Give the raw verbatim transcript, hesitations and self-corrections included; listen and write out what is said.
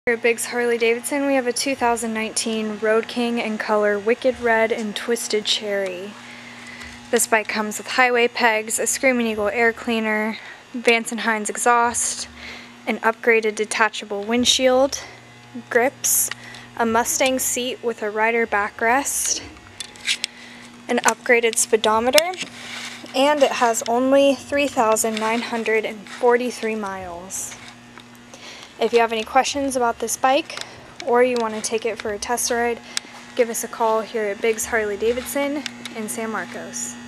Here at Biggs Harley Davidson, we have a two thousand nineteen Road King in color Wicked Red and Twisted Cherry. This bike comes with highway pegs, a Screaming Eagle air cleaner, Vance and Hines exhaust, an upgraded detachable windshield, grips, a Mustang seat with a rider backrest, an upgraded speedometer, and it has only three thousand nine hundred forty-three miles. If you have any questions about this bike, or you want to take it for a test ride, give us a call here at Biggs Harley Davidson in San Marcos.